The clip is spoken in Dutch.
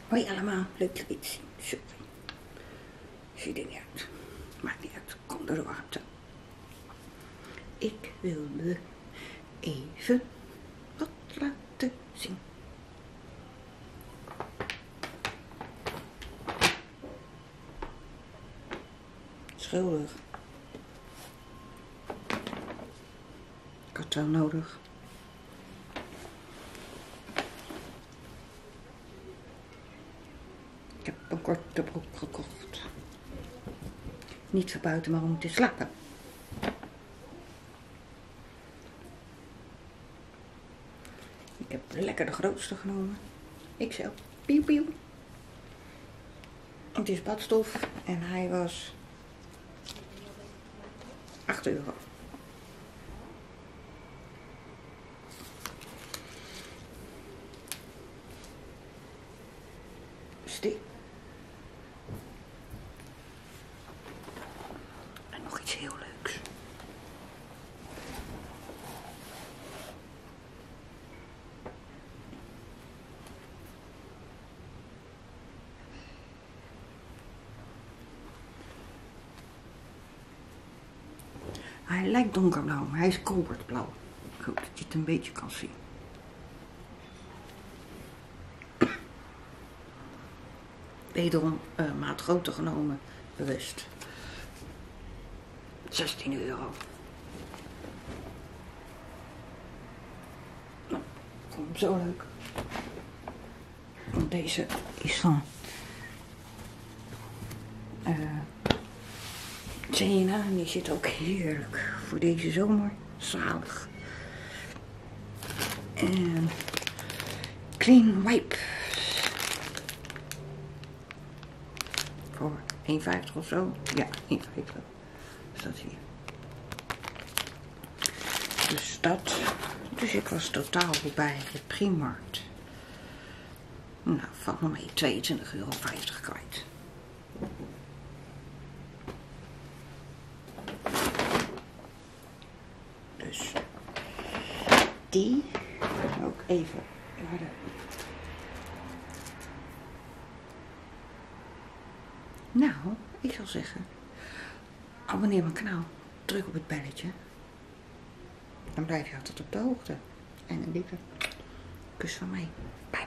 Hoi allemaal, leuk dat je het zien. Sorry. Ziet er niet uit. Maakt niet uit, kom door de warmte. Ik wilde even wat laten zien. Schuldig. Ik had het wel nodig. Ik heb een korte broek gekocht. Niet voor buiten, maar om te slapen. Ik heb lekker de grootste genomen. XL. Pieuw, pieuw. Het is badstof en hij was €8. Stie. En nog iets heel leuks. Hij lijkt donkerblauw, maar hij is kopertblauw. Ik hoop dat je het een beetje kan zien. Wederom maat groter genomen, bewust. €16. Nou, vond hem zo leuk. Want deze is van Zena en die zit ook heerlijk voor deze zomer. Zalig. En Clean Wipe. Voor €1,50 of zo. Ja, €1,50. Staat hier. Dus dat. Dus ik was totaal bij de Primarkt. Nou, valt nog mee €22,50 kwijt. Dus die ook even. Nou, ik zal zeggen, abonneer mijn kanaal, druk op het belletje. Dan blijf je altijd op de hoogte. En een dikke kus van mij. Bye.